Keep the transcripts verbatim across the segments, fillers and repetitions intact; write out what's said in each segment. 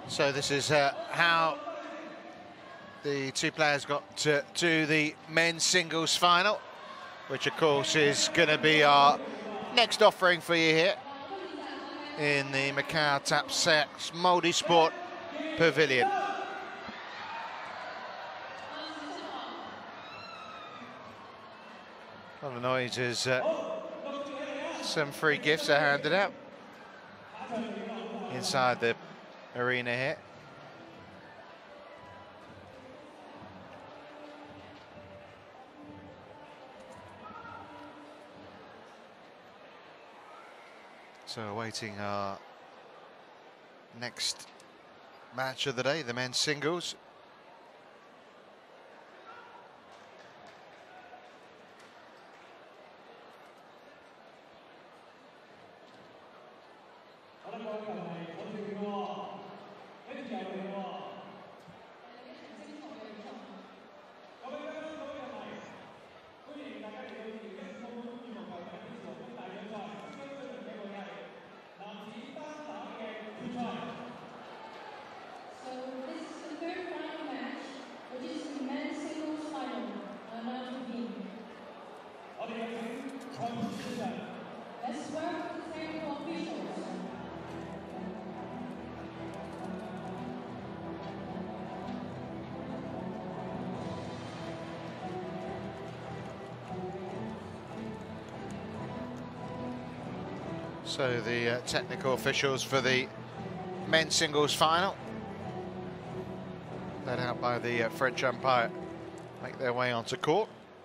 So this is uh, how the two players got to, to the men's singles final, which of course is going to be our next offering for you here in the Macau Tap Six Multi-Sport Pavilion. A lot of noise as uh, some free gifts are handed out inside the arena here. So awaiting our next match of the day, the men's singles. So the uh, technical officials for the men's singles final, led out by the uh, French umpire, make their way onto court.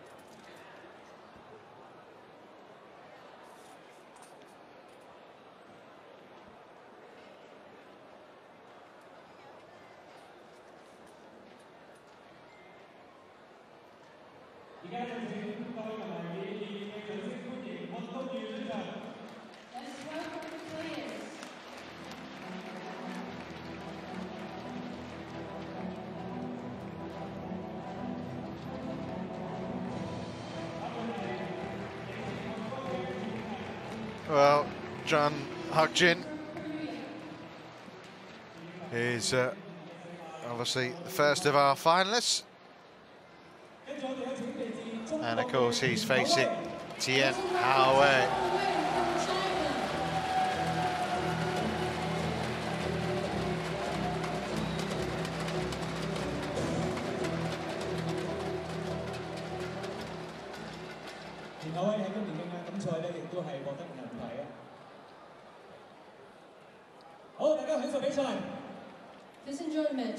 Well, Jeon Hyeok Jin is uh, obviously the first of our finalists. And of course he's facing Tian Houwei. Please enjoy the match.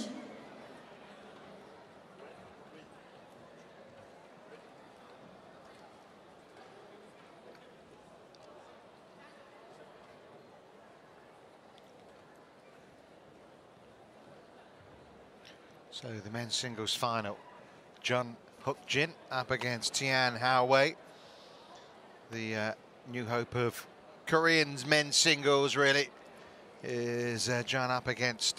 So the men's singles final, Jeon Hyeok Jin up against Tian Houwei, the uh, new hope of Koreans men's singles really, is uh, Jeon up against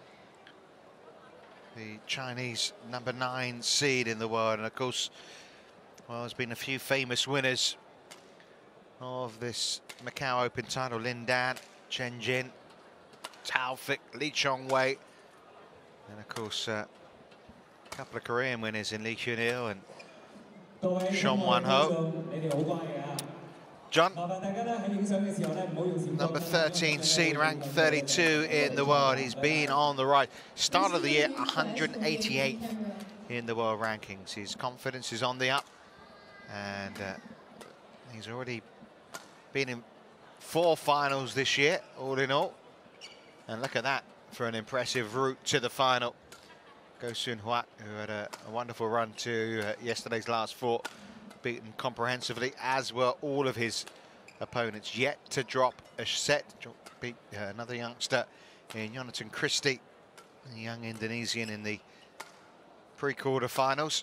the Chinese number nine seed in the world. And of course, well, there's been a few famous winners of this Macau Open title: Lin Dan, Chen Jin, Taufik, Lee Chong-wei, and of course uh, a couple of Korean winners in Lee Hyun-il and Shom Wan-ho. Jeon, number thirteen seed, ranked thirty-two in the world. He's been on the rise. Start of the year, one hundred eighty-eighth in the world rankings. His confidence is on the up, and uh, he's already been in four finals this year, all in all. And look at that for an impressive route to the final. Go Sun Hwa, who had a, a wonderful run to uh, yesterday's last four, beaten comprehensively, as were all of his opponents. Yet to drop a set, beat uh, another youngster in Jonathan Christie, a young Indonesian, in the pre-quarter finals.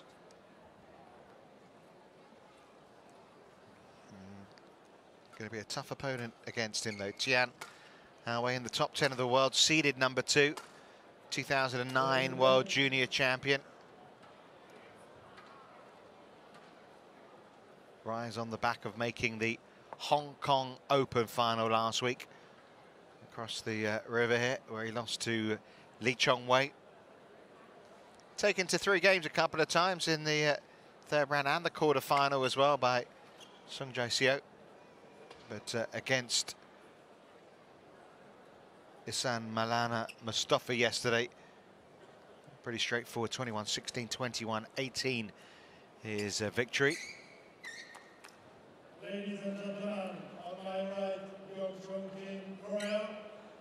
Mm, going to be a tough opponent against him though. Tian Houwei in the top ten of the world, seeded number two, two thousand nine World Junior Champion. Rise on the back of making the Hong Kong Open final last week across the uh, river here, where he lost to Lee Chong-wei. Taken to three games a couple of times in the uh, third round and the quarter-final as well by Sung Jae-seo. But uh, against Isan Malana Mustafa yesterday, pretty straightforward, twenty-one sixteen, twenty-one eighteen his uh, victory. Ladies and gentlemen, on my right, Jeon Hyeok Jin, Korea.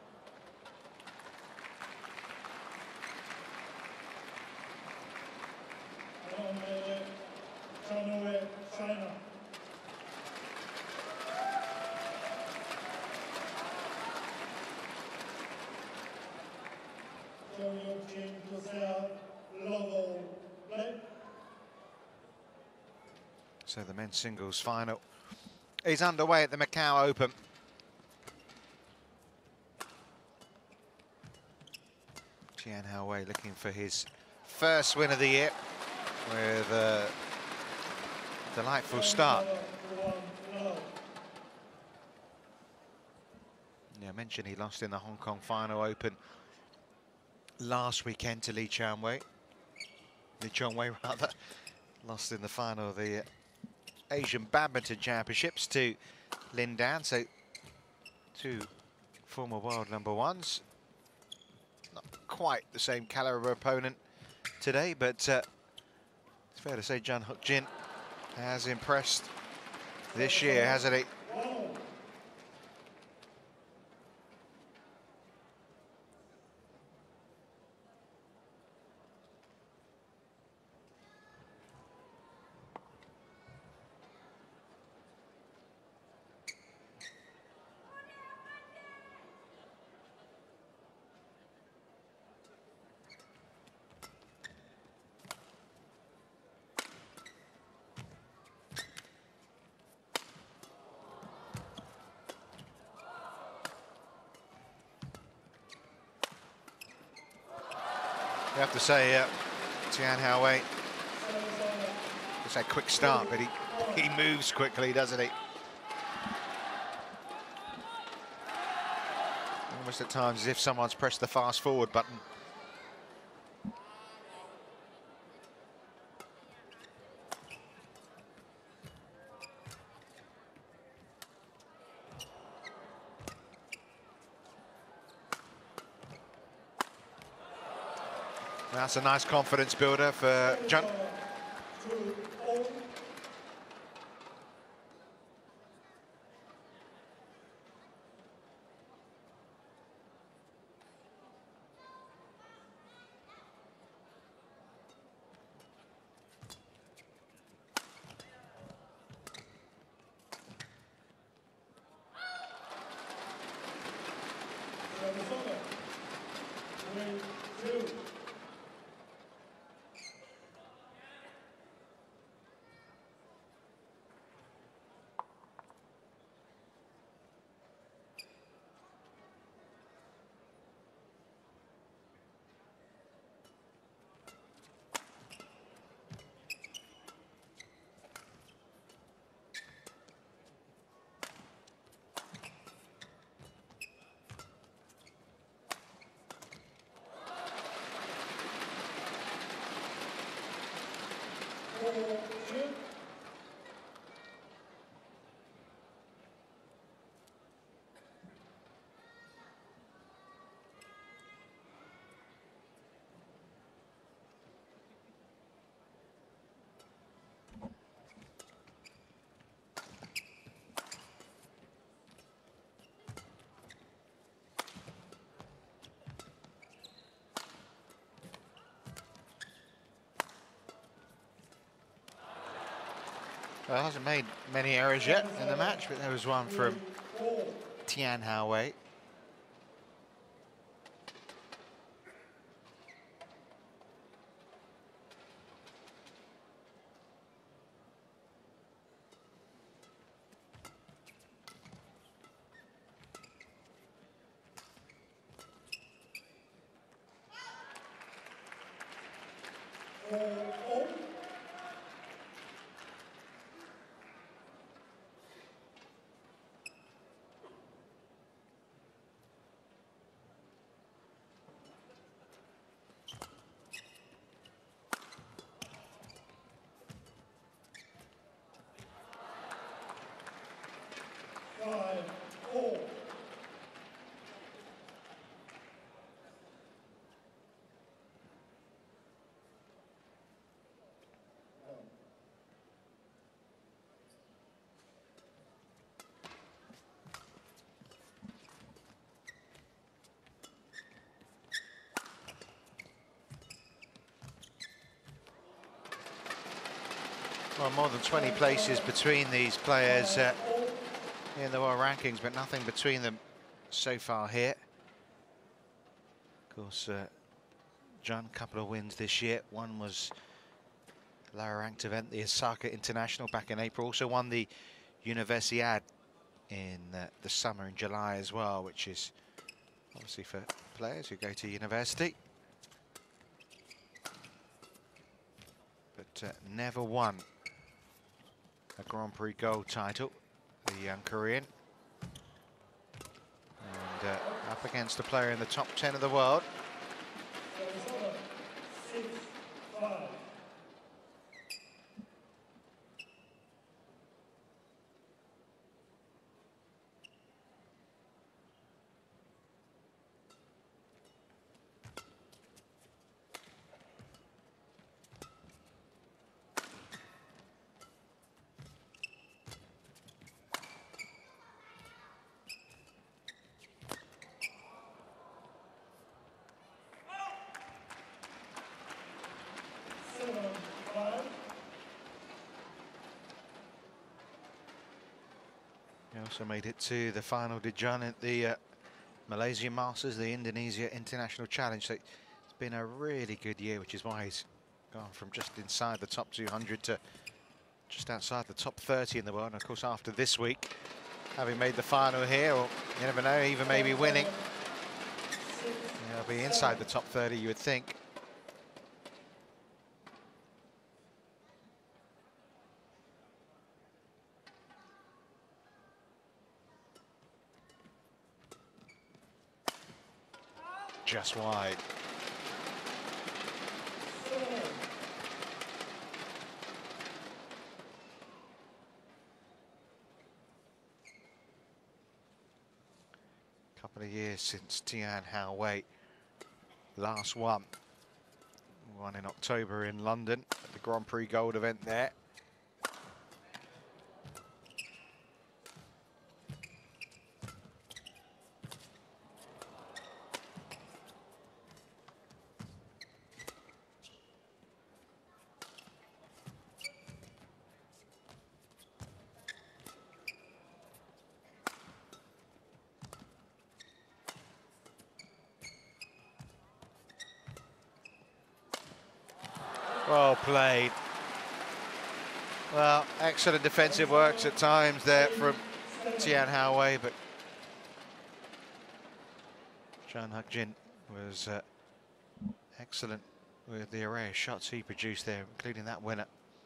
And on my left, Tian Houwei, China. Jeon Hyeok Jin to serve, level play. So the men's singles final is underway at the Macau Open. Tian Houwei looking for his first win of the year with a delightful start. Yeah, I mentioned he lost in the Hong Kong Final Open last weekend to Lee Chong-wei. Lee Chong-wei rather lost in the final of the Asian Badminton Championships to Lin Dan, so two former world number ones. Not quite the same caliber opponent today, but uh, it's fair to say Jeon Hyeok Jin has impressed this year, hasn't he? You have to say, uh, Tian Houwei, it's a quick start, but he, he moves quickly, doesn't he? Almost at times as if someone's pressed the fast forward button. That's a nice confidence builder for Jeon. Well, hasn't made many errors yet in the match, but there was one from Tian Houwei. five, four. Well, more than twenty places between these players uh, in the world rankings, but nothing between them so far here. Of course, uh, John, a couple of wins this year. One was a lower ranked event, the Osaka International back in April. Also won the Universiade in uh, the summer in July as well, which is obviously for players who go to university. But uh, never won a Grand Prix gold title, the young Korean. And uh, up against a player in the top ten of the world. Six, five. He also made it to the final, did John, at the uh, Malaysia Masters, the Indonesia International Challenge. So it's been a really good year, which is why he's gone from just inside the top two hundred to just outside the top thirty in the world. And of course, after this week, having made the final here, or you never know, even maybe winning, he'll be inside the top thirty, you would think. Just wide. Couple of years since Tian Houwei last won. Won in October in London at the Grand Prix Gold event there. Well played. Well, excellent defensive works at times there from Tian Houwei, but Jeon Hyeok Jin was uh, excellent with the array of shots he produced there, including that winner.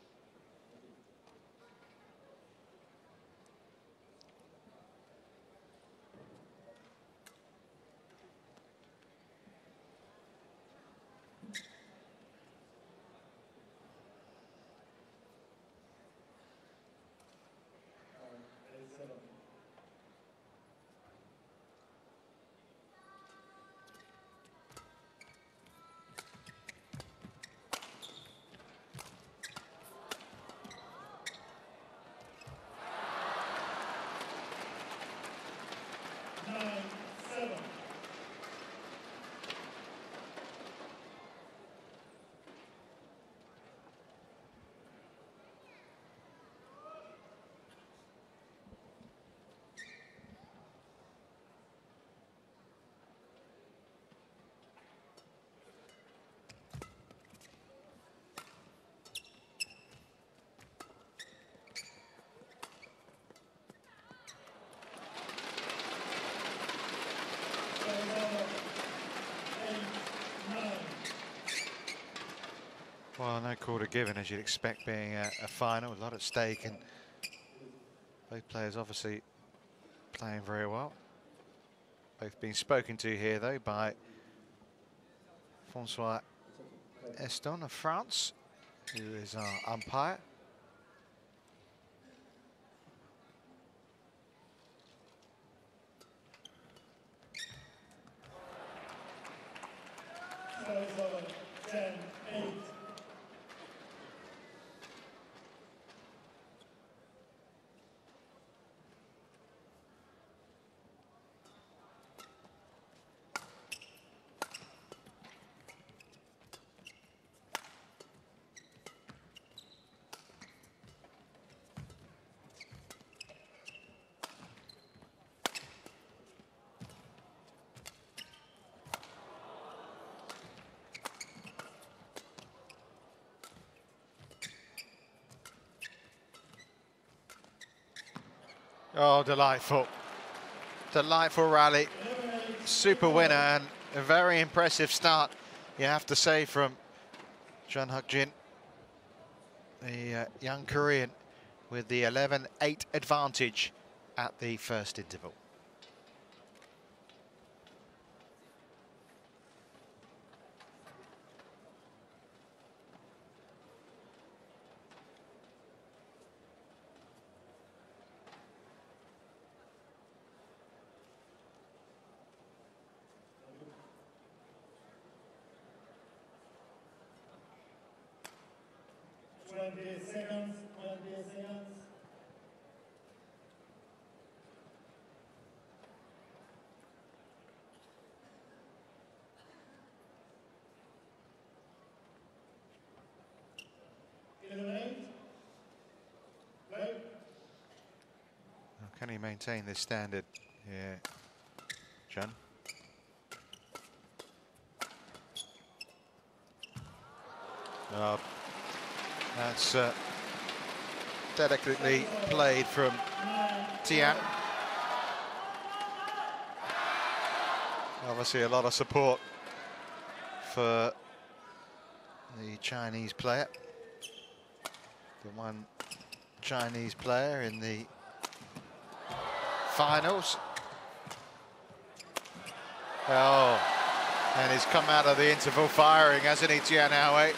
Well, no quarter given, as you'd expect, being a, a final, a lot at stake, and both players obviously playing very well. Both being spoken to here, though, by Francois Eston of France, who is our umpire. Oh, delightful. Delightful rally. Super winner and a very impressive start, you have to say, from Jeon Hyeok Jin, the uh, young Korean, with the eleven eight advantage at the first interval. twenty seconds, twenty seconds. eleven eight. Play. Can he maintain this standard here, John? Oh, that's uh, delicately played from Tian. Obviously a lot of support for the Chinese player. The one Chinese player in the finals. Oh, and he's come out of the interval firing, hasn't he, Tian Houwei?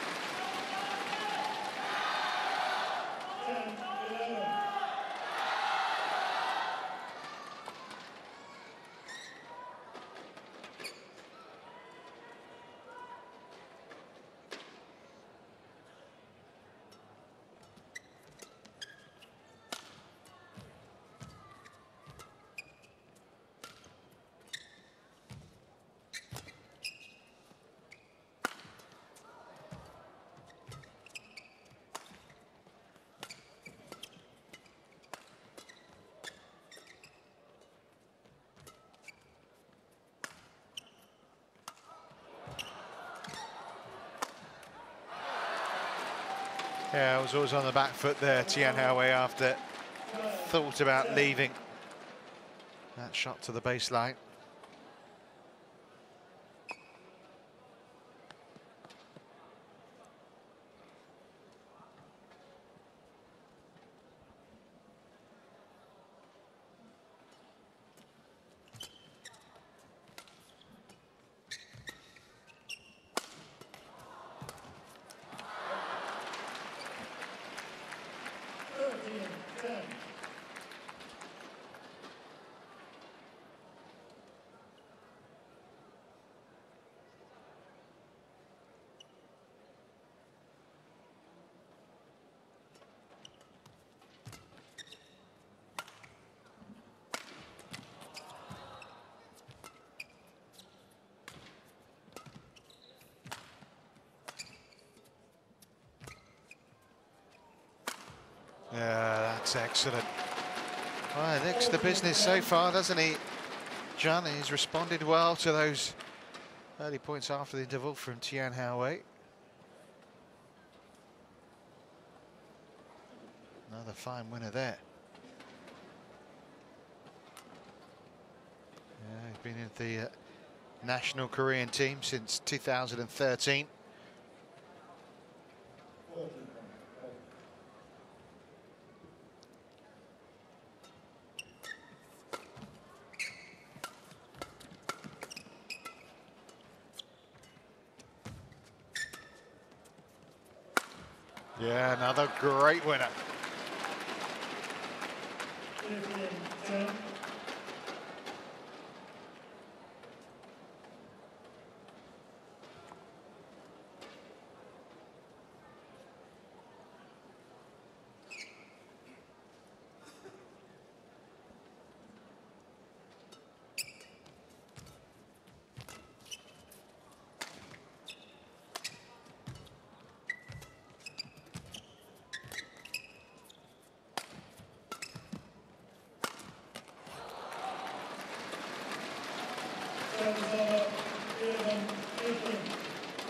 Yeah, I was always on the back foot there, Tian Houwei, after thought about leaving that shot to the baseline. Yeah, that's excellent. Well, he looks the business so far, doesn't he, John? He's responded well to those early points after the interval from Tian Houwei. Another fine winner there. Yeah, he's been in the uh, national Korean team since two thousand thirteen. Yeah, another great winner.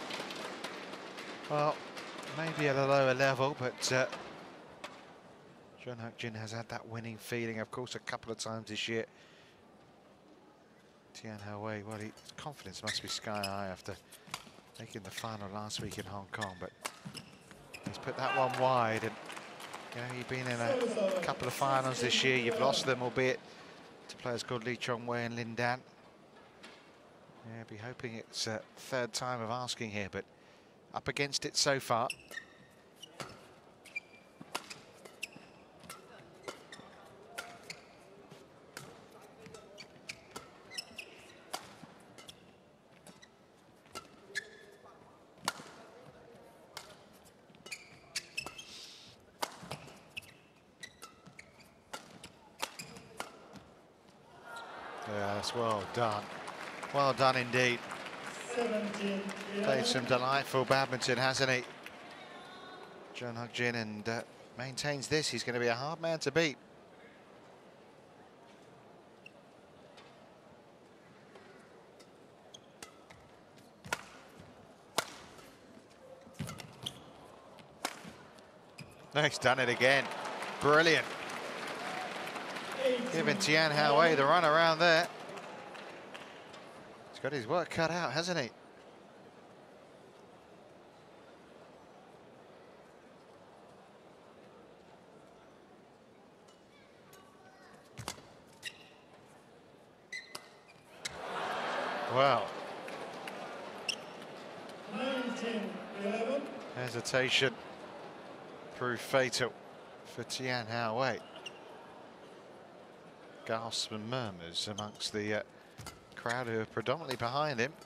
Well, maybe at a lower level, but uh, Jeon Hyeok Jin has had that winning feeling, of course, a couple of times this year. Tian Houwei, well, his confidence must be sky high after making the final last week in Hong Kong, but he's put that one wide. And you know, you've been in a couple of finals this year. You've lost them, albeit to players called Lee Chong-wei and Lin Dan. Yeah, be hoping it's a third time of asking here, but up against it so far. Yes, well done. Well done indeed. Played some delightful badminton, hasn't he? Jeon Hyeok Jin, and uh, maintains this. He's going to be a hard man to beat. He's done it again. Brilliant. Giving Tian Houwei the run around there. He's got his work cut out, hasn't he? Wow. Hesitation proved fatal for Tian Houwei. Gasps and murmurs amongst the uh, crowd who are predominantly behind him.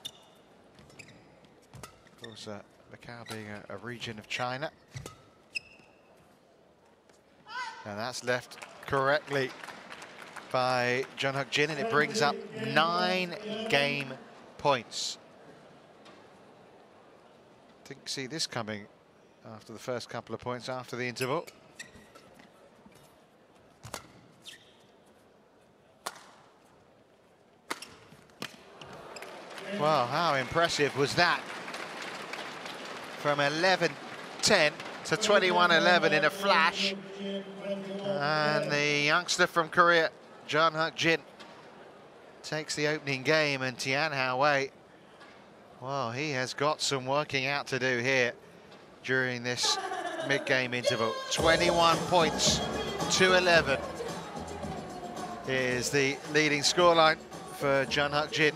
Of course, uh, Macau being a, a region of China. And that's left correctly by Jeon Hyeok Jin, and it brings up nine game points. Didn't see this coming after the first couple of points after the interval. Well, how impressive was that? From eleven ten to twenty-one eleven in a flash. And the youngster from Korea, Jeon Hyeok Jin, takes the opening game, and Tian Houwei, well, he has got some working out to do here during this mid-game interval. twenty-one points to eleven is the leading scoreline for Jeon Hyeok Jin.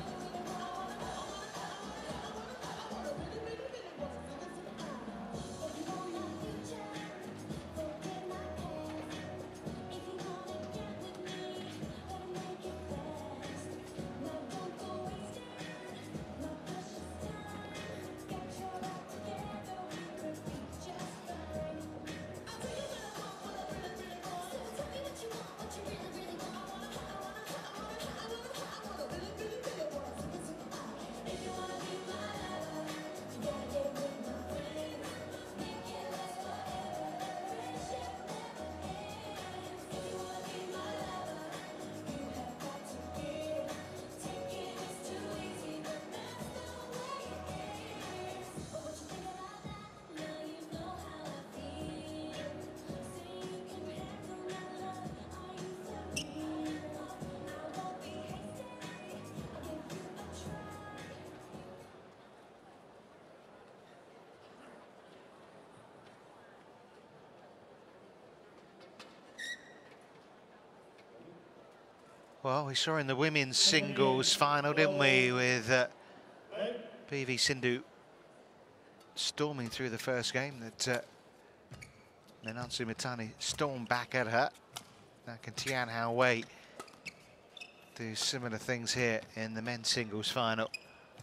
Well, we saw in the women's singles final, didn't we, with uh, P V Sindhu storming through the first game, that uh, Nenansu Mitani stormed back at her. Now can Tian Houwei do similar things here in the men's singles final?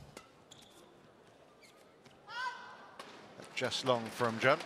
Just long from Jeon.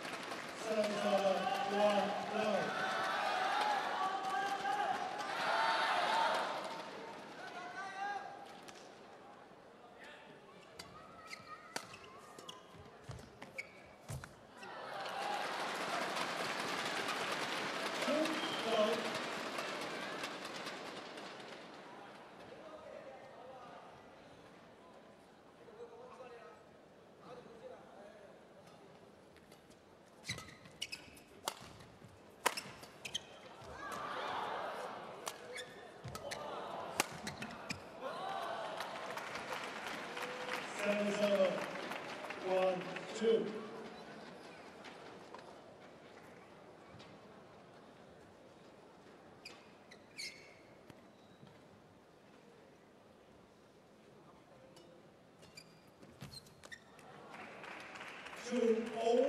Service over. One, two. Two, oh.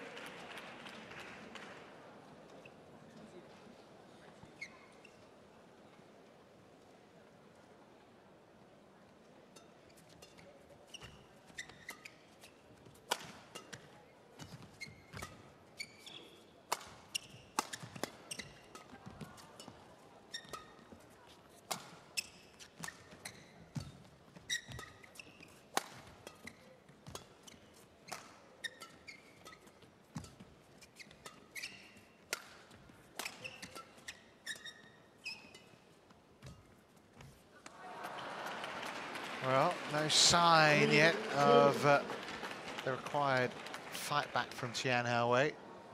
Well, no sign yet of uh, the required fight back from Tian Houwei.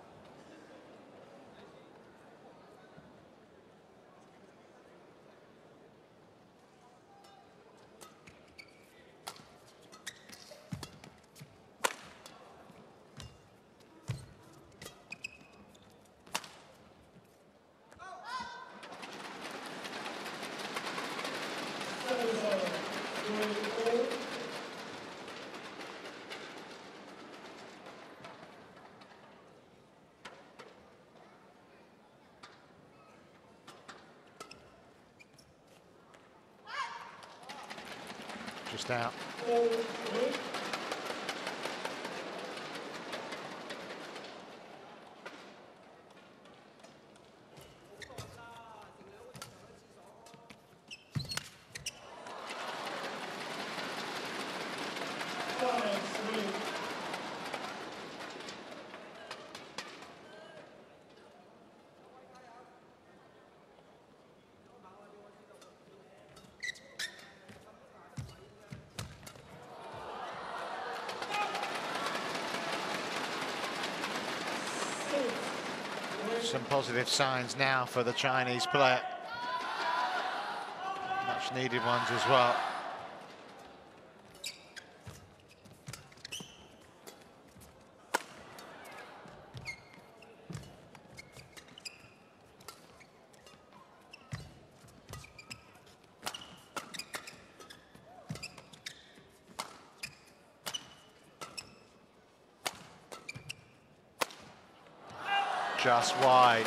Service over. Three, oh. Just out. Four, three. Five, three. Some positive signs now for the Chinese player. Much needed ones as well. Just wide.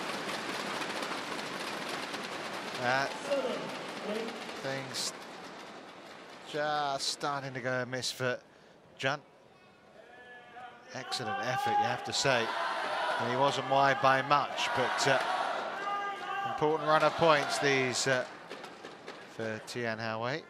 That thing's just starting to go amiss for Jeon. Excellent effort, you have to say. And he wasn't wide by much, but uh, important run of points these uh, for Tian Houwei.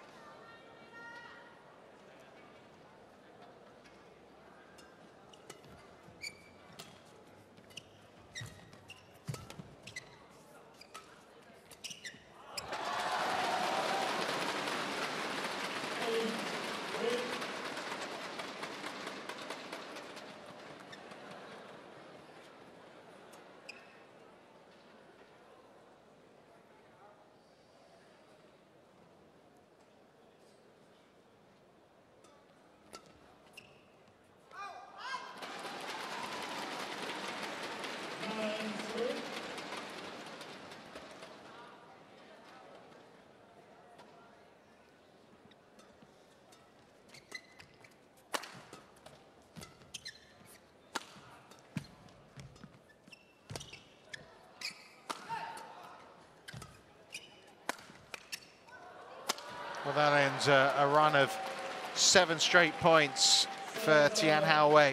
Well, that ends a, a run of seven straight points for Tian Houwei.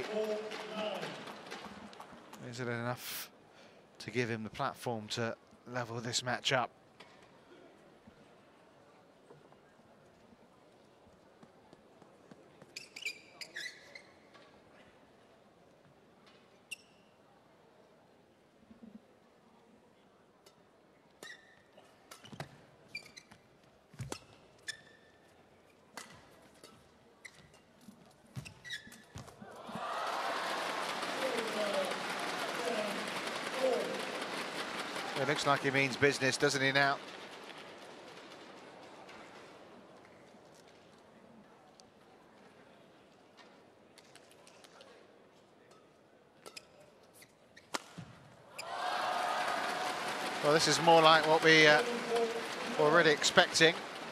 Is it enough to give him the platform to level this match up? It looks like he means business, doesn't he now? Well, this is more like what we uh, were already expecting.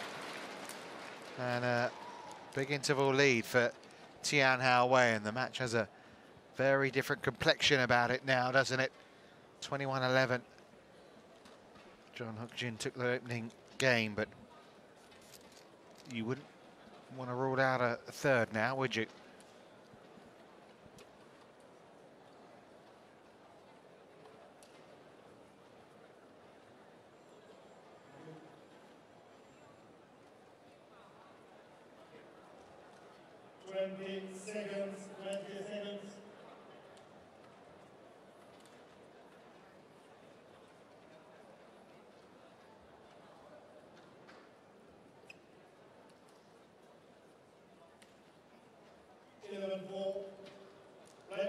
And a big interval lead for Tian Houwei, and the match has a very different complexion about it now, doesn't it? twenty-one eleven. Jeon Hyeok Jin took the opening game, but you wouldn't want to rule out a third now, would you? twenty seconds, twenty seconds. eleven four. Play.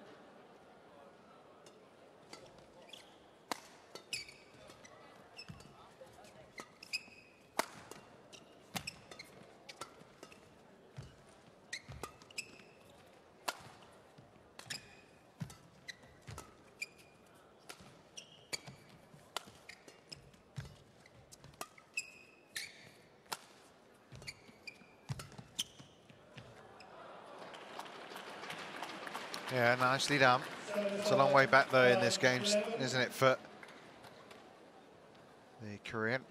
Yeah, nicely done. It's a long way back though in this game, isn't it, for the Korean?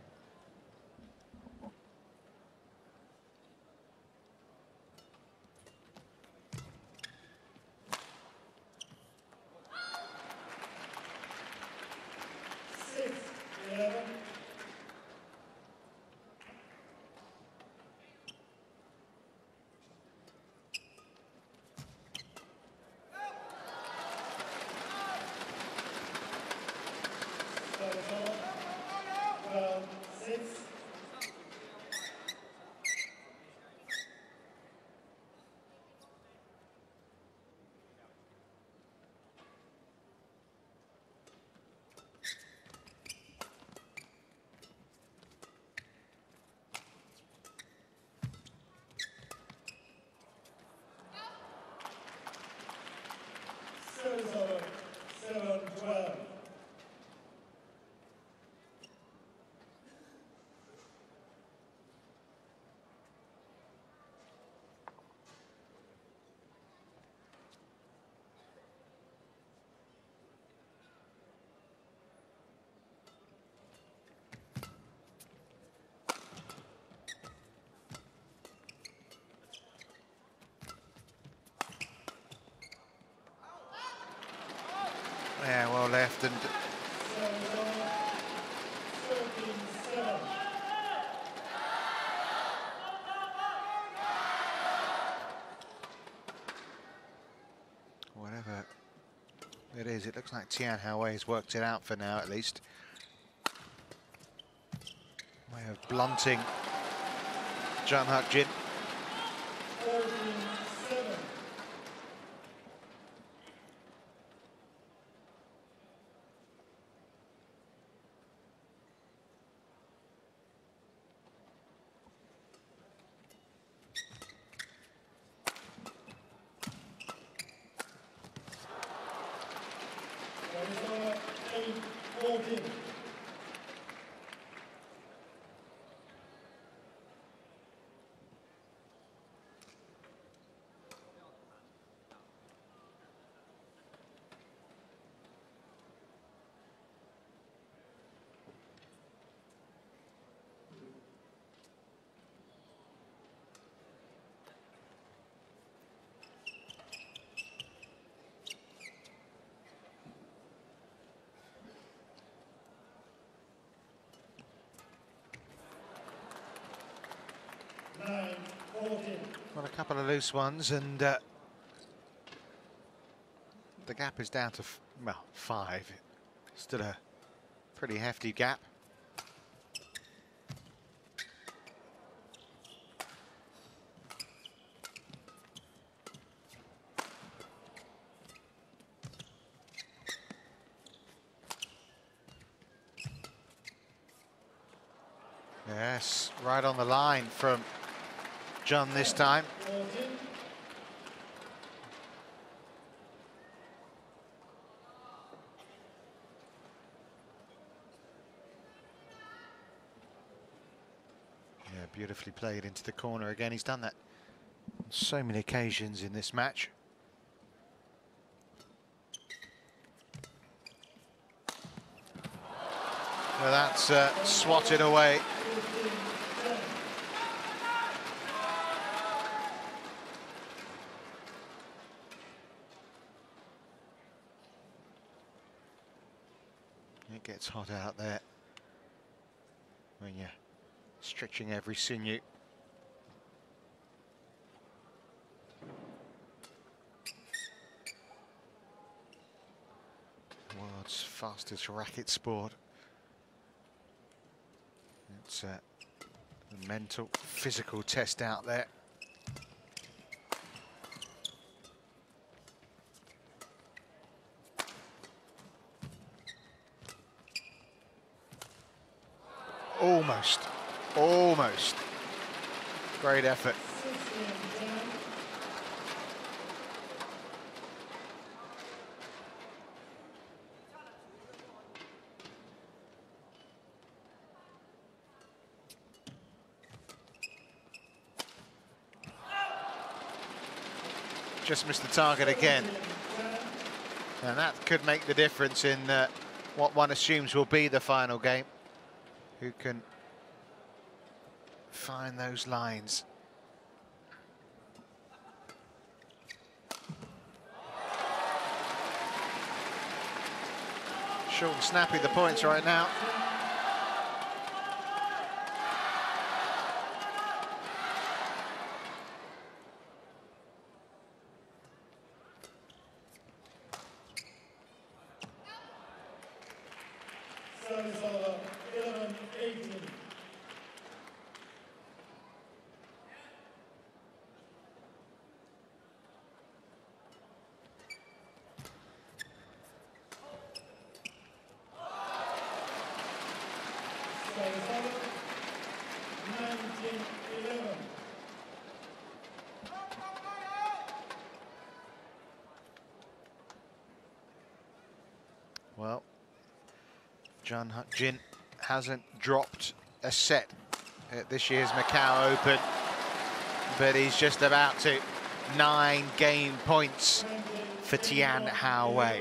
Six, eleven. twelve, six. Seven, seven, twelve. Yeah, well left, and whatever it is, it looks like Tian Houwei has worked it out for now, at least. Way of blunting Jeon Hyeok Jin. Nine, fourteen. Got a couple of loose ones, and uh, the gap is down to f well five. Still a pretty hefty gap. Yes, right on the line from Jeon this time. Yeah, beautifully played into the corner again. He's done that on so many occasions in this match. Well, that's uh, swatted away. It gets hot out there when you're stretching every sinew. World's fastest racket sport. It's a mental, physical test out there. Almost, almost. Great effort. Just missed the target again. And that could make the difference in uh, what one assumes will be the final game. Who can find those lines? Short and snappy the points right now. Well, Jeon Hyeok Jin hasn't dropped a set at this year's Macau Open, but he's just about to. Nine game points for Tian Houwei.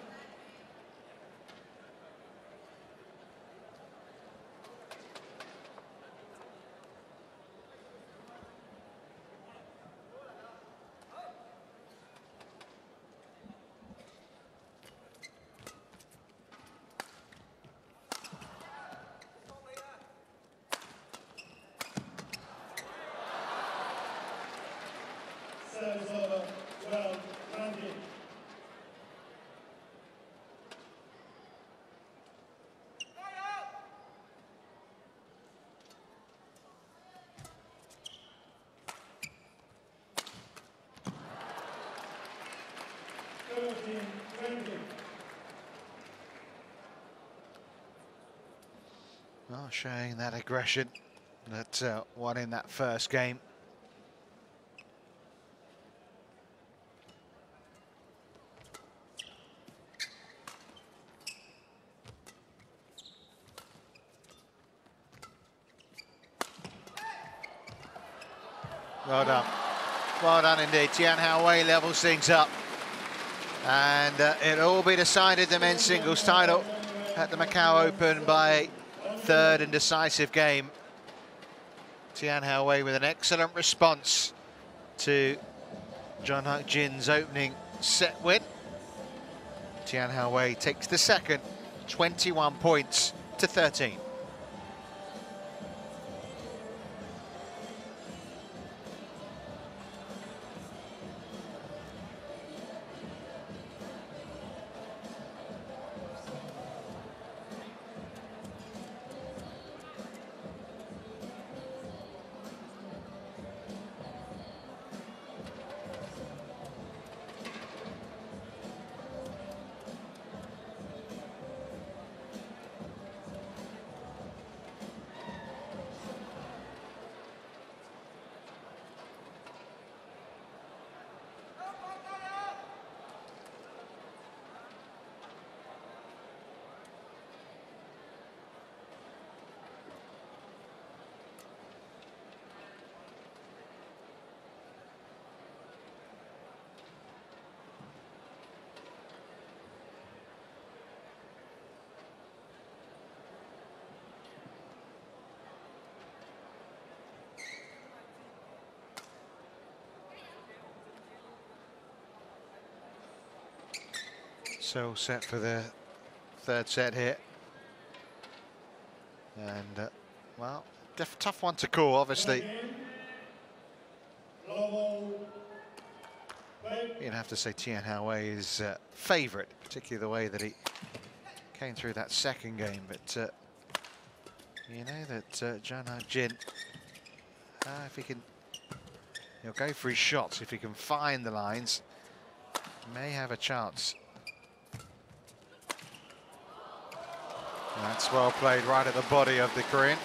Well, showing that aggression that uh, won in that first game. Well done. Well done indeed. Tian Houwei levels things up. And uh, it'll all be decided, the men's singles title at the Macau Open by third and decisive game. Tian Houwei with an excellent response to Jeon Hyeok Jin's opening set win. Tian Houwei takes the second, twenty-one points to thirteen. So all set for the third set here. And, uh, well, diff tough one to call, obviously. You'd have to say Tian Houwei is uh, favourite, particularly the way that he came through that second game. But uh, you know that uh, Jeon Hyeok Jin, uh, if he can, he'll go for his shots. If he can find the lines, may have a chance. And that's well played right at the body of the Korean.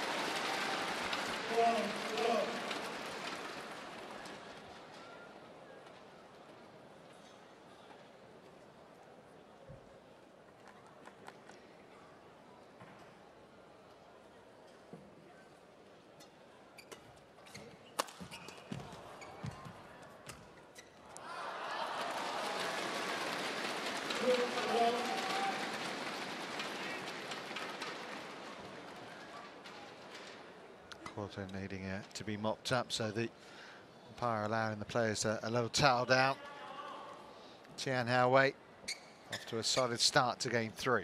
Quarter needing uh, to be mopped up, so the umpire allowing the players a, a little towel down. Tian Houwei off to a solid start to game three.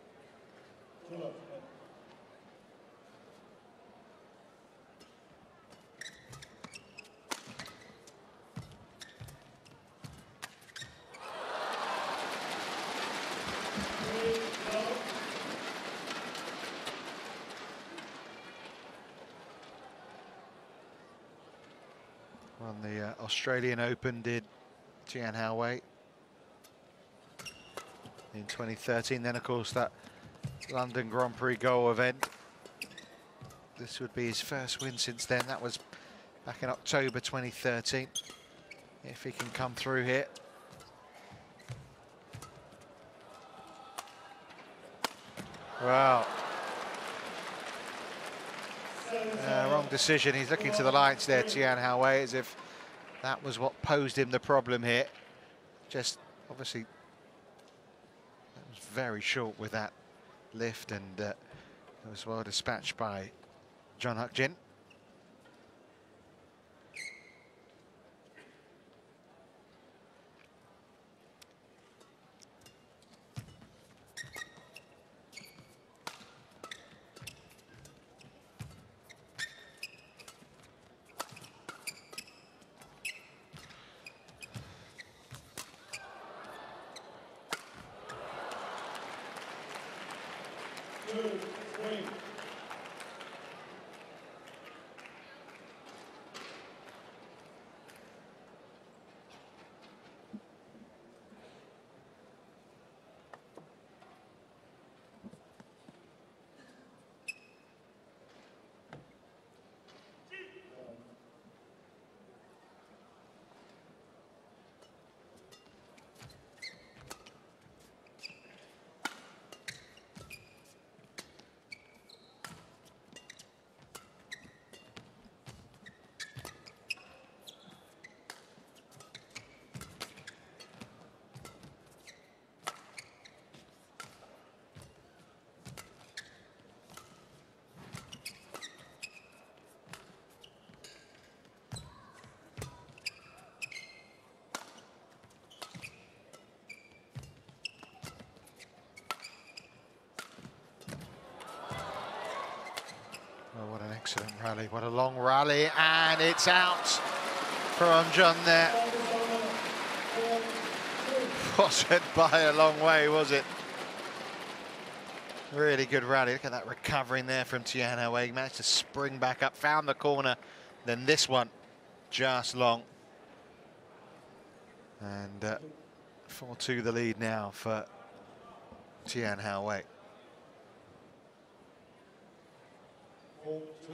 Won the uh, Australian Open, did Tian Houwei in twenty thirteen. Then, of course, that London Grand Prix goal event. This would be his first win since then. That was back in October twenty thirteen. If he can come through here. Wow. Uh, wrong decision. He's looking to the lights there, Tian Houwei, as if that was what posed him the problem here. Just obviously, that was very short with that lift, and uh, it was well dispatched by Jeon Hyeok Jin. Oh, what an excellent rally, what a long rally, and it's out from Jeon there. Wasn't by a long way, was it? Really good rally. Look at that recovering there from Tian Houwei. Managed to spring back up, found the corner, then this one just long. And uh, four two the lead now for Tian Houwei. four two.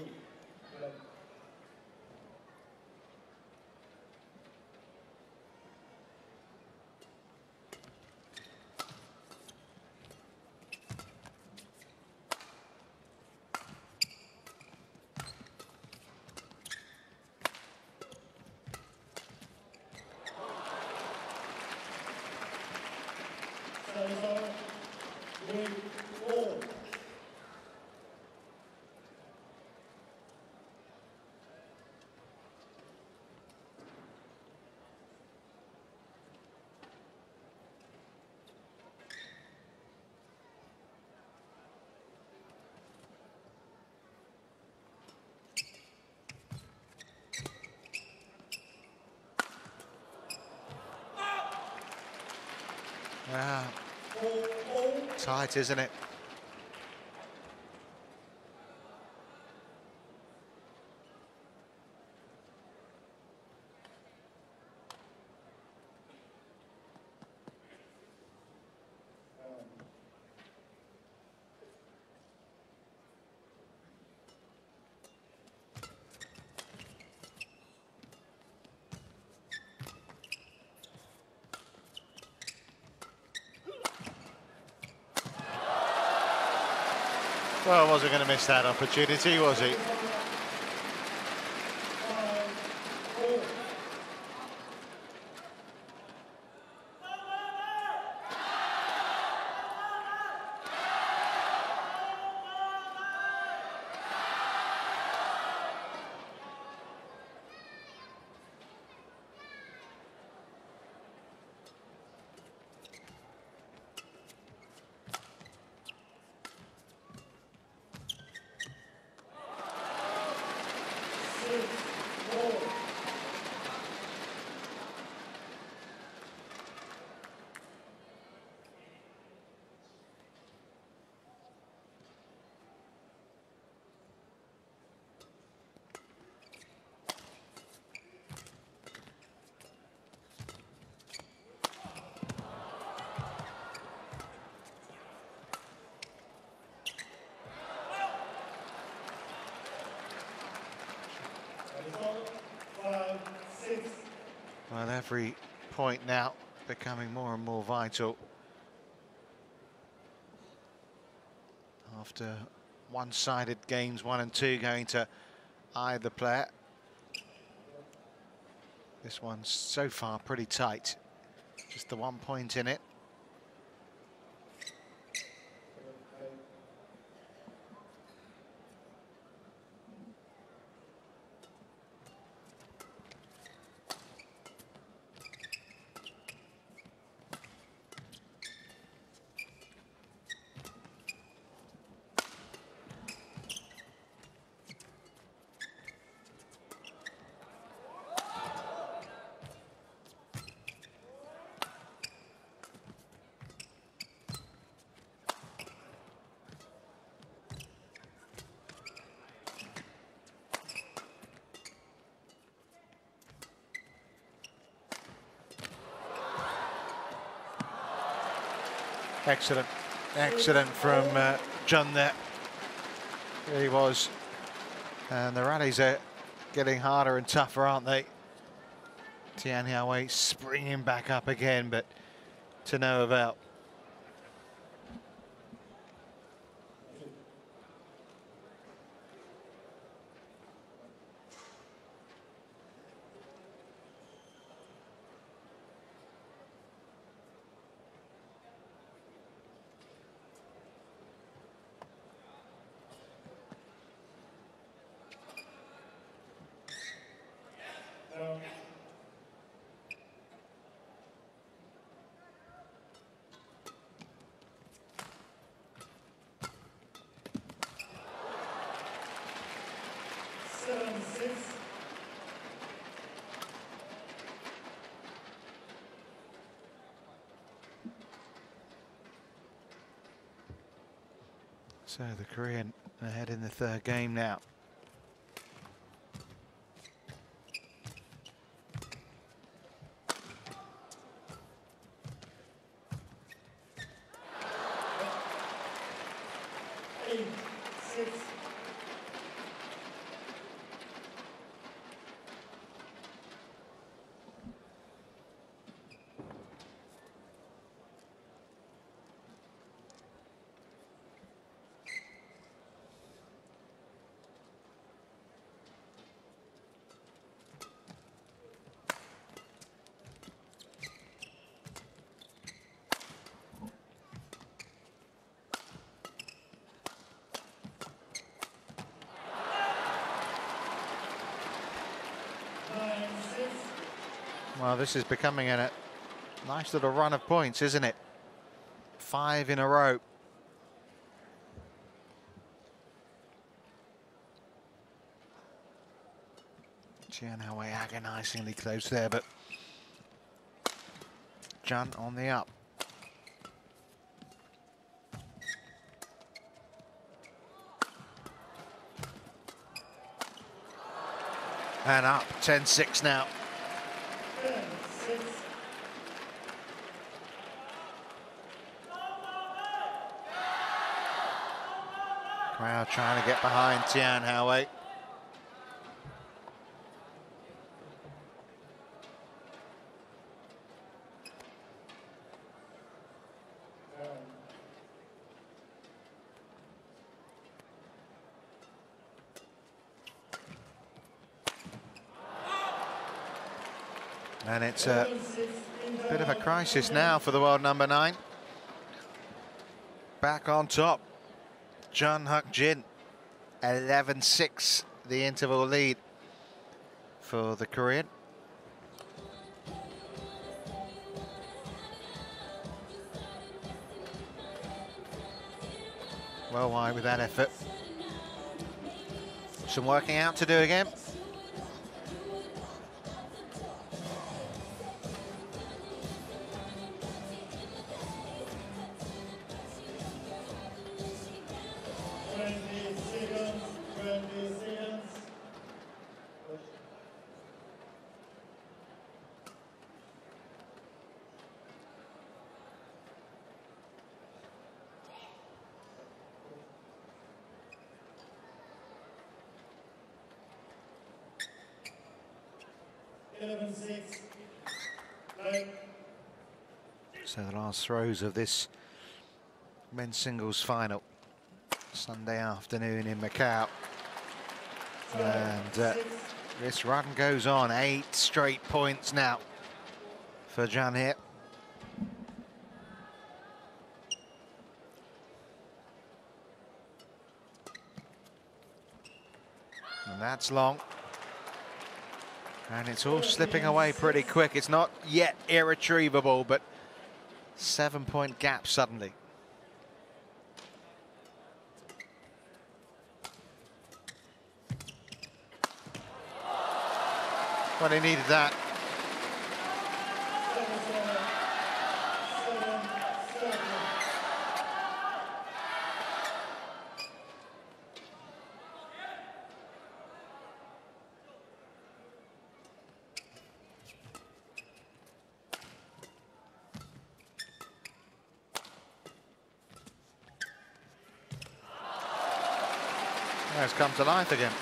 Ah, tight, isn't it? Well, wasn't going to miss that opportunity, was he? Well, every point now becoming more and more vital. After one-sided games, one and two going to either player. This one's so far pretty tight. Just the one point in it. Excellent, excellent from uh, Jeon there. Really was. And the rallies are getting harder and tougher, aren't they? Tian Houwei springing back up again, but to no avail. So the Korean ahead in the third game now. Eight, six. Well, this is becoming a nice little run of points, isn't it? Five in a row. Tian Houwei agonizingly close there, but Jeon on the up. And up, ten six now. ten six. Crowd trying to get behind Tian Houwei. And it's a bit of a crisis now for the world number nine. Back on top, Jeon Hyeok Jin, eleven six, the interval lead for the Korean. Well wide with that effort. Some working out to do again. eleven six. So the last throws of this men's singles final, Sunday afternoon in Macau. And uh, this run goes on, eight straight points now for Jeon Hyeok. And that's long. And it's all slipping away pretty quick. It's not yet irretrievable, but seven point gap suddenly. Well, he needed that. It's come to life again.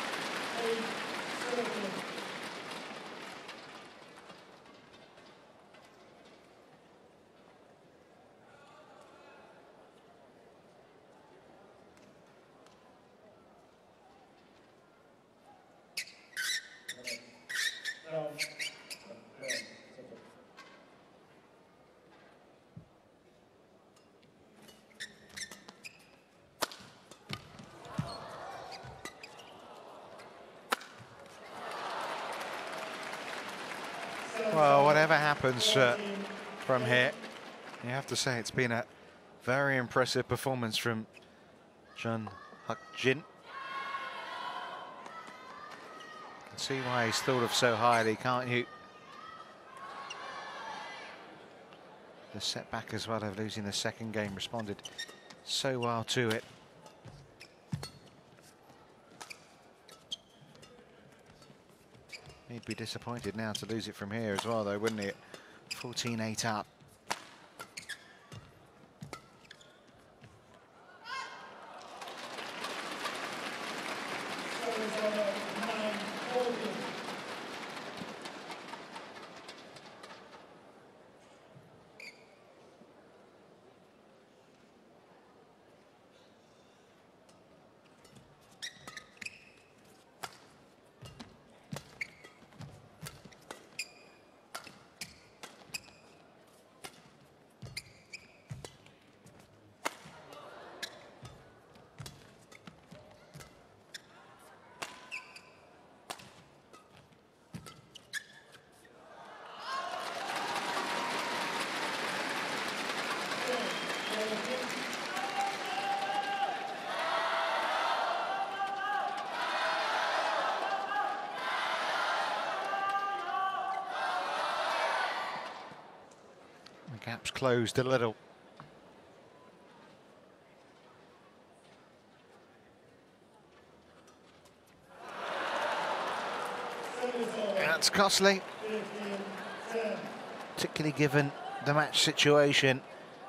Well, whatever happens uh, from here, you have to say it's been a very impressive performance from Jeon Hyeok Jin. You can see why he's thought of so highly, can't you? The setback as well of losing the second game, responded so well to it. He'd be disappointed now to lose it from here as well, though, wouldn't he? fourteen eight up. The gap's closed a little. That's costly, particularly given the match situation.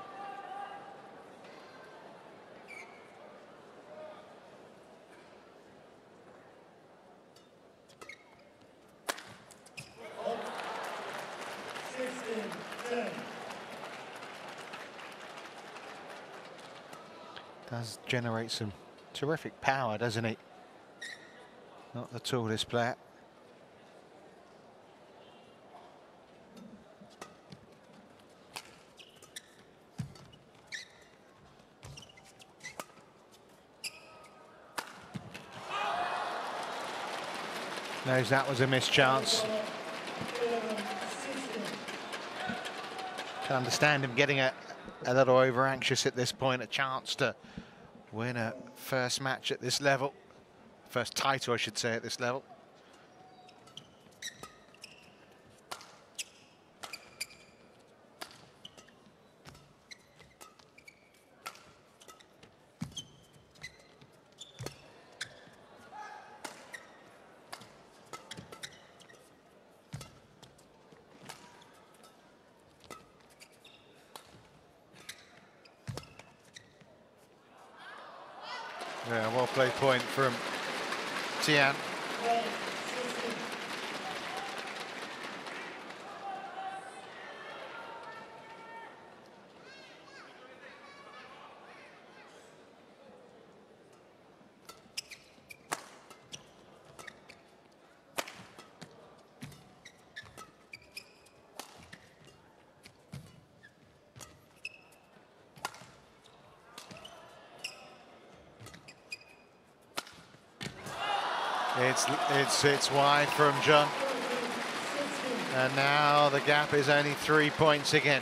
Does generate some terrific power, doesn't he? Not the tallest player. Knows that was a missed chance. Can understand him getting a, a little over anxious at this point. A chance to win a first match at this level. First title, I should say, at this level. Yeah, well played point from Tian. It's, it's, it's wide from Jeon. And now the gap is only three points again.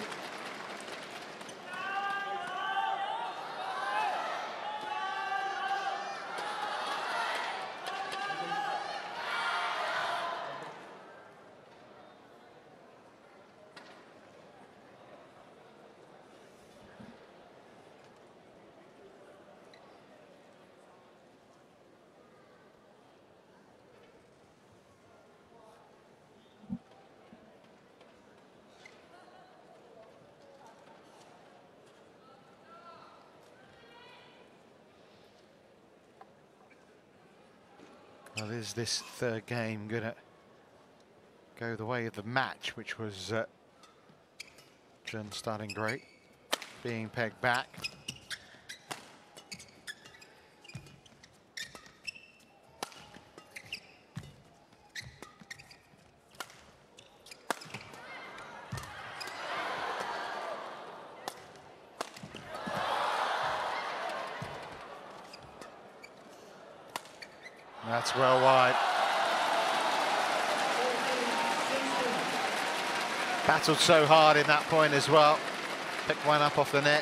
Well, is this third game going to go the way of the match, which was uh, Jeon starting great, being pegged back. That's well wide. Battled so hard in that point as well. Picked one up off the net.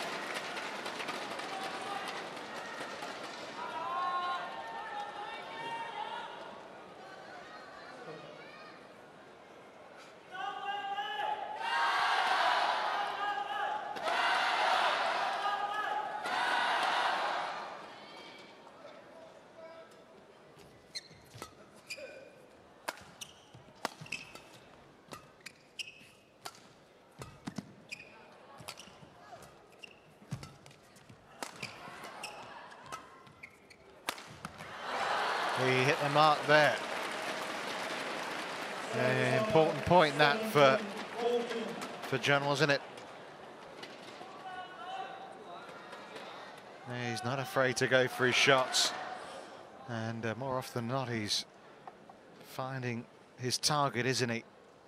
He hit the mark there. An important point that for for Jeon, wasn't it? He's not afraid to go for his shots, and uh, more often than not, he's finding his target, isn't he?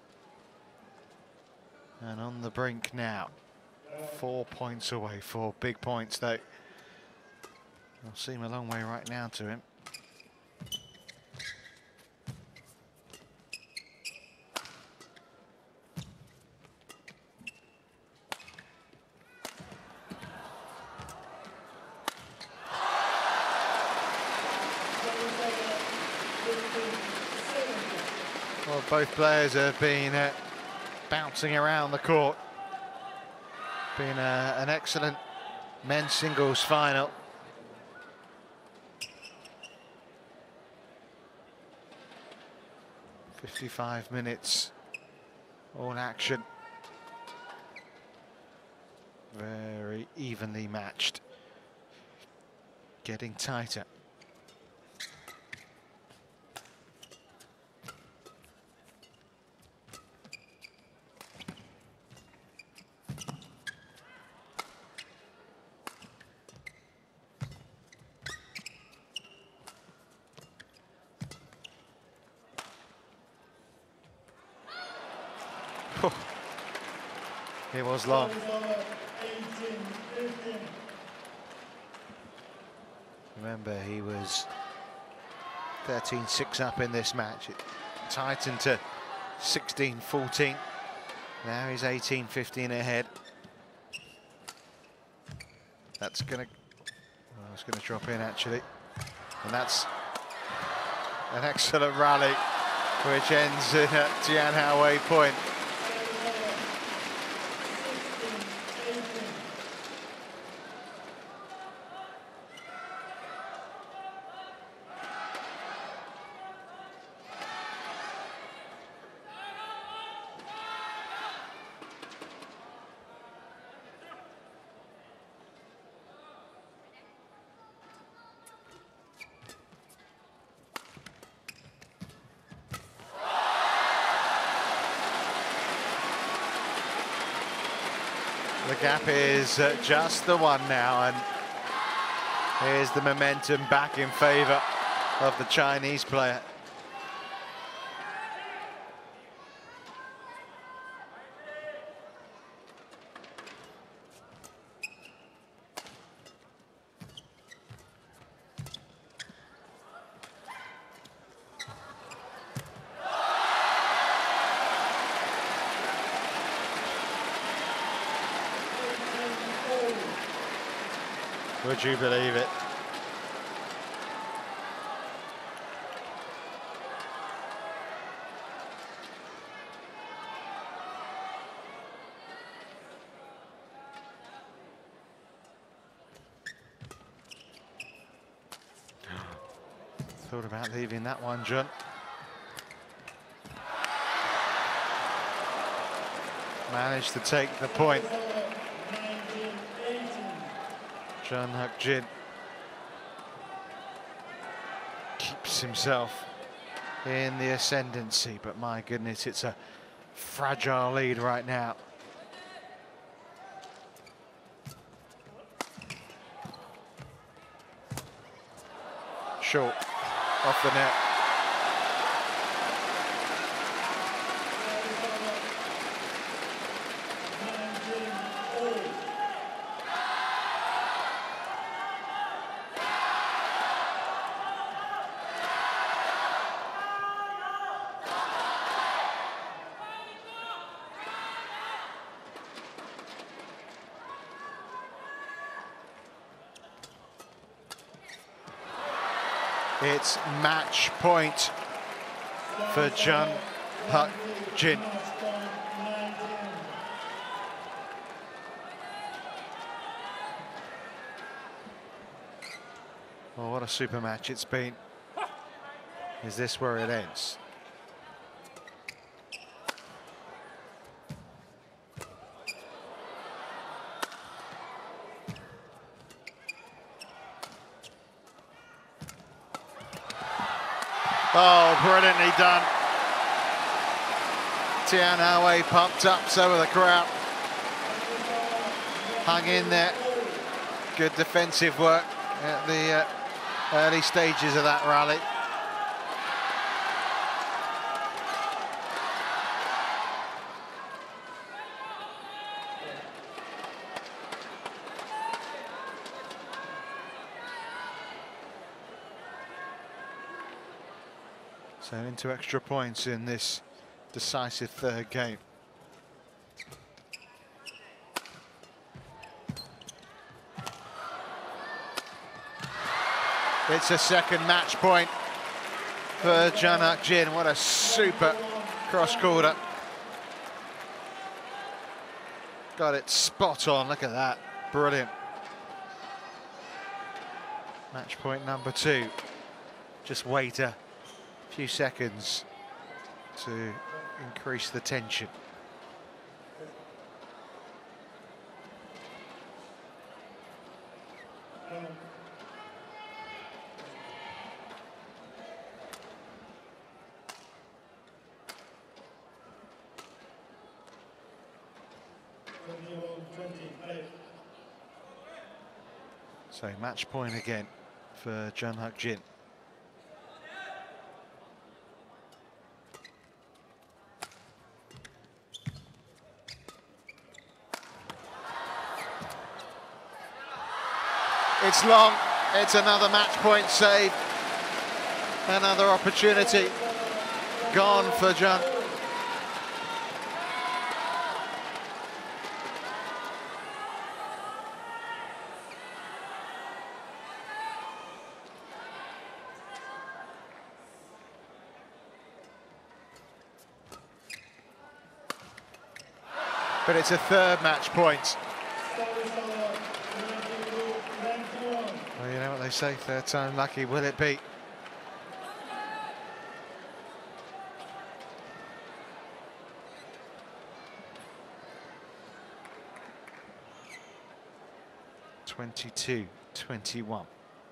And on the brink now, four points away, four big points though. Will seem a long way right now to him. Well, both players have been uh, bouncing around the court. Been uh, an excellent men's singles final. fifty-five minutes, all action. Very evenly matched. Getting tighter. It was long. Remember, he was thirteen six up in this match. It tightened to sixteen fourteen. Now he's eighteen fifteen ahead. That's gonna, well, it's gonna drop in actually. And that's an excellent rally, which ends in a Tian Houwei point. The gap is uh, just the one now, and here's the momentum back in favour of the Chinese player. Would you believe it? Thought about leaving that one, Jeon. Managed to take the point. Jeon Hyeok Jin keeps himself in the ascendancy, but my goodness, it's a fragile lead right now. Short, off the net. It's match point for Jeon Hyeok Jin. Well, what a super match it's been. Is this where it ends? Oh, brilliantly done. Tian Houwei pumped up, so were the crowd. Hung in there. Good defensive work at the uh, early stages of that rally. So into extra points in this decisive third game. It's a second match point for Jeon Hyeok Jin. What a super cross quarter. Got it spot on, look at that, brilliant. Match point number two. Just wait a few seconds to increase the tension. So match point again for Jeon Hyeok Jin. It's long, it's another match point save. Another opportunity gone for Jeon. But it's a third match point. Well, you know what they say, third time lucky, will it be? twenty-two twenty-one.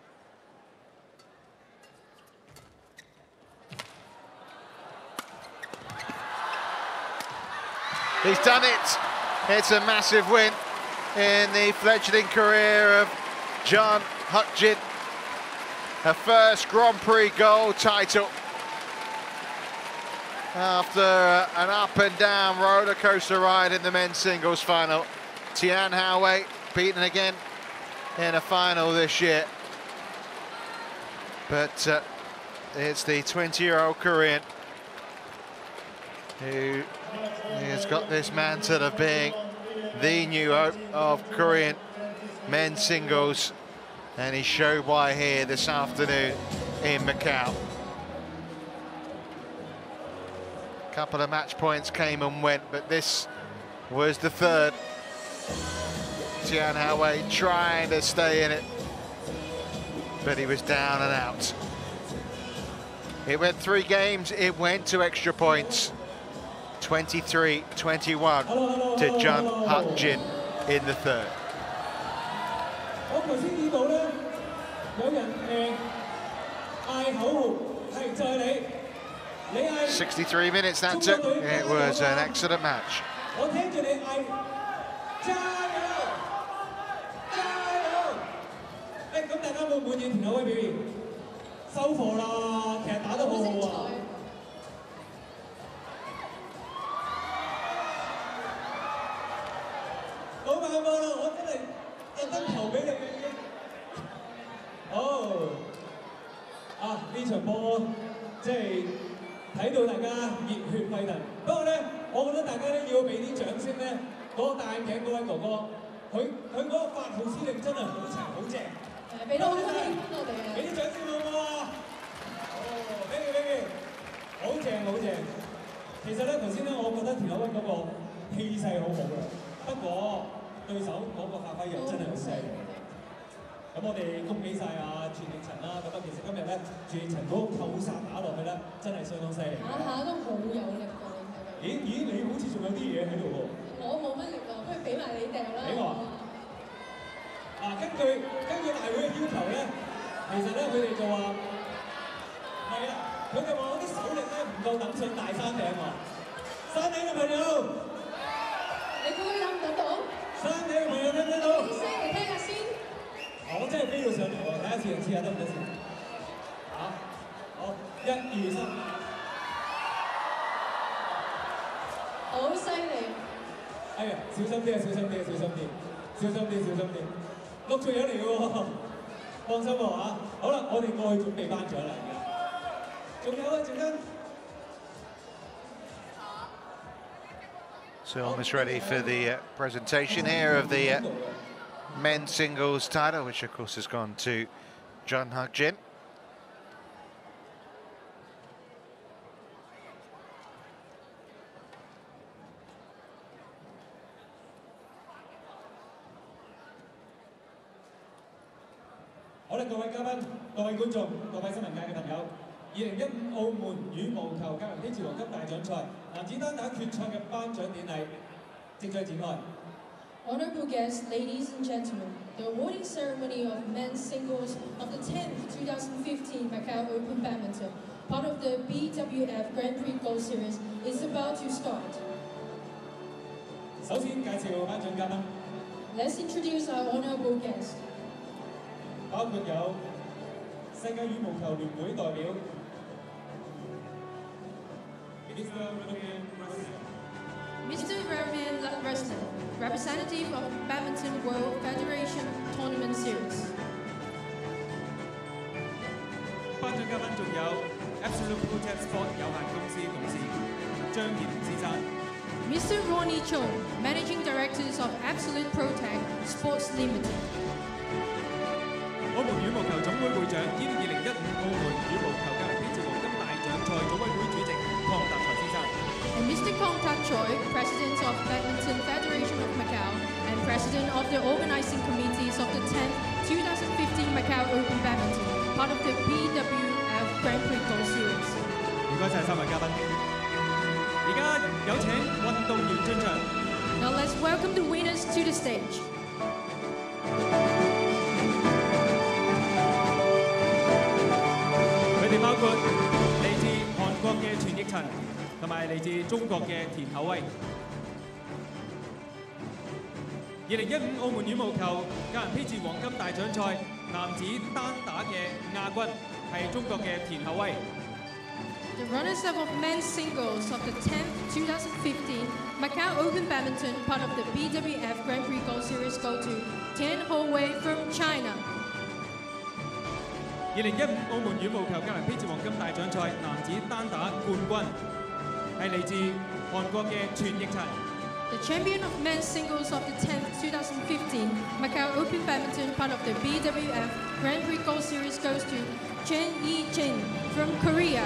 He's done it. It's a massive win in the fledgling career of Jeon Hyeok Jin. Her first Grand Prix gold title after uh, an up and down roller coaster ride in the men's singles final. Tian Houwei beaten again in a final this year. But uh, it's the twenty-year-old Korean who has got this mantle of being the new hope of Korean men's singles, and he showed why here this afternoon in Macau. A couple of match points came and went, but this was the third. Tian Houwei trying to stay in it, but he was down and out. It went three games, it went to extra points. twenty-three twenty-one to Jeon Hyeok Jin in the third. sixty-three minutes that took. It was an excellent match. So almost ready for the uh, presentation here of the uh, men's singles title, which of course has gone to Jeon Hyeok Jin. 二零一五澳門羽毛球格蘭披治黃金大獎賽男子單打決賽嘅頒獎典禮即將展開。 Honorable guests, ladies and gentlemen, the awarding ceremony of men's singles of the tenth twenty fifteen Macau Open Badminton, part of the B W F Grand Prix Gold Series, is about to start. 首先介紹頒獎嘉賓， Let's introduce our honorable guests. 包括有世界羽毛球聯會代表 Mister Jeon Hyeok Jin, representative of Badminton World Federation Tournament Series. 頒獎嘉賓仲有 Absolute Protect Sport 有限公司董事張健雄先生。 Mister Ronnie Chong, Managing Directors of Absolute Protect Sports Limited. 澳門羽毛球總會會長兼二零一五澳門羽毛球格蘭披治黃金大獎賽組委會主席邝達才先生。 And Mister Kong Tak Choi, President of Badminton Federation of Macau and President of the Organizing Committees of the tenth twenty fifteen Macau Open Badminton, part of the B W F Grand Prix Gold Series. 唔該晒三位嘉賓。而家有請運動員進場。 Now let's welcome the winners to the stage. 佢哋包括嚟自韓國嘅全奕陳，同埋嚟自中國嘅田厚威。二零一五澳門羽毛球格蘭披治黃金大獎賽男子單打嘅亞軍係中國嘅田厚威。 The runners-up of men's singles of the tenth twenty fifteen Macau Open Badminton, part of the B W F Grand Prix Gold Series, go to Tian Houwei from China. 二零一五澳門羽毛球格蘭披治黃金大獎賽男子單打冠軍係嚟自韓國嘅全奕陳。 The champion of men's singles of the tenth twenty fifteen Macau Open Badminton, part of the B W F Grand Prix Gold Series, goes to Jeon Hyeok Jin from Korea.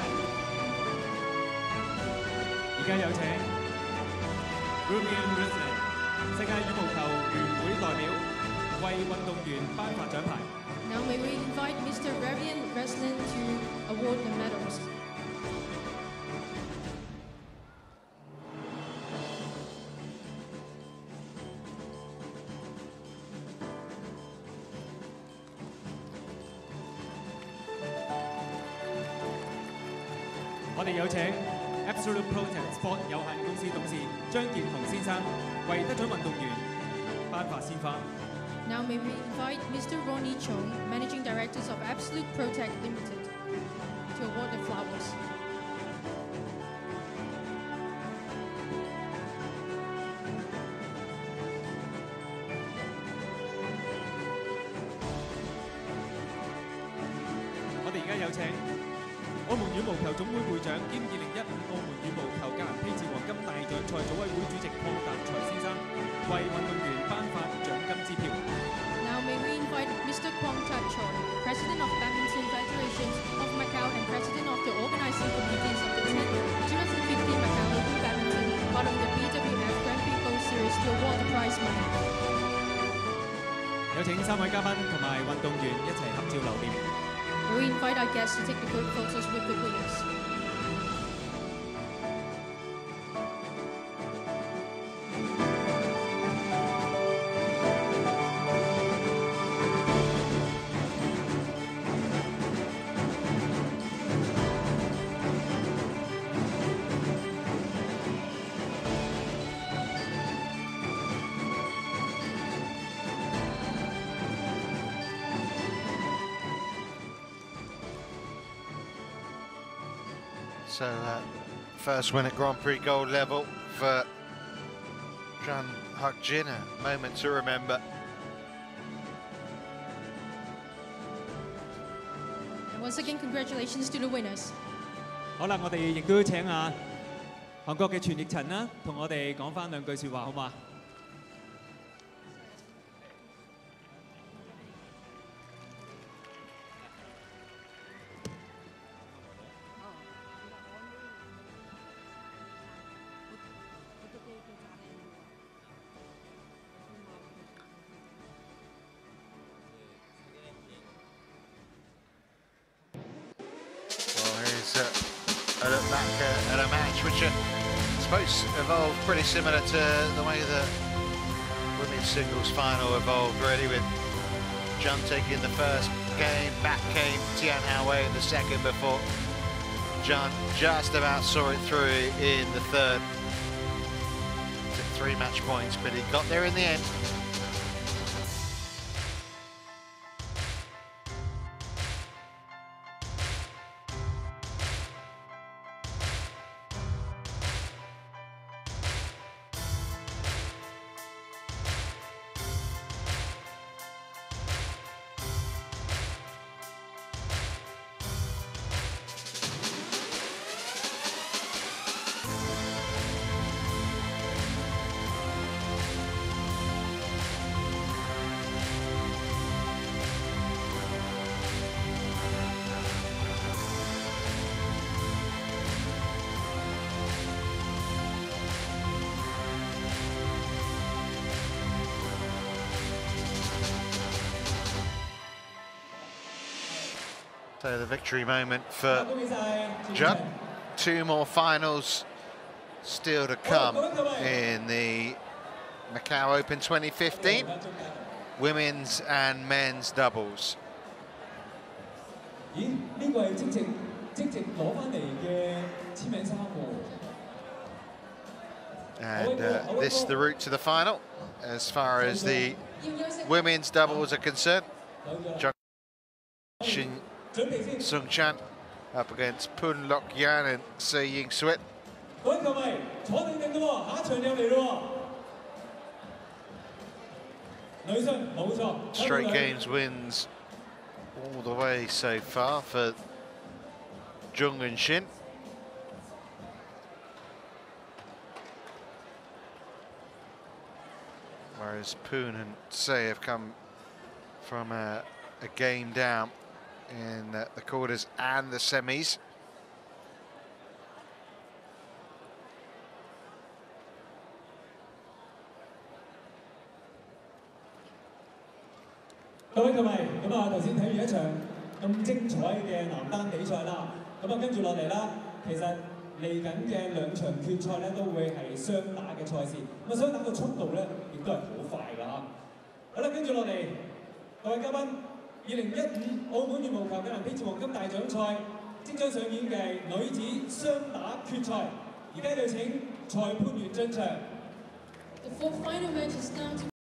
而家有請 Rubian Wrestling 世界羽毛球聯會代表為運動員頒發獎牌。 Now may we invite Mister Ravian Wrestling to award the medals. 我哋有請 Absolute Protect Sport 有限公司董事張健雄先生為得獎運動員頒發鮮花。 Now may we invite Mister Ronnie Chong, Managing Directors of Absolute Protect Limited, to award the flowers. 我哋而家有請澳門羽毛球總會會長兼二零一五澳門羽毛球格蘭披治黃金大獎賽組委會主席邝達才先生為運動員頒發獎金支票。 Now may we invite Mister Kwang Tak Choi, President of Badminton Federation of Macau and President of the Organizing Committees of the tenth twenty fifteen Macau Open Badminton, part of the B W F Grand Prix Gold Series, to award the prize money. 有請三位嘉賓同埋運動員一齊合照留念。 We invite our guests to take the group photos with the winners. So uh, first win at Grand Prix gold level for Jeon Hyeok Jin, a moment to remember. And once again, congratulations to the winners. 好啦，我哋亦都請啊韓國嘅全奕陳啦，同我哋講翻兩句説話，好嘛？ back uh, at a match which uh, I suppose evolved pretty similar to the way the women's singles final evolved, really, with Jeon taking the first game, back came Tian Houwei in the second before Jeon just about saw it through in the third. Took three match points, but he got there in the end. So the victory moment for Jeon. Two more finals still to come in the Macau Open twenty fifteen. Women's and men's doubles. And uh, this is the route to the final as far as the women's doubles are concerned. Shin Sung Chan up against Poon Lok Yan and Se Ying Sweat. Straight games wins all the way so far for Jung and Shin. Whereas Poon and Se have come from a, a game down in uh, the quarters and the semis. Hello， 各位，咁啊，頭先睇完一場咁精彩嘅男單比賽啦，咁啊跟住落嚟啦，其實嚟緊嘅兩場決賽咧都會係雙打嘅賽事，咁啊雙打個速度咧亦都係好快㗎嚇。好啦，跟住落嚟，各位嘉賓。二零一五澳門羽毛球嘅男匹茲黃金大獎賽即將上演嘅女子雙打決賽，而家就請裁判員進場。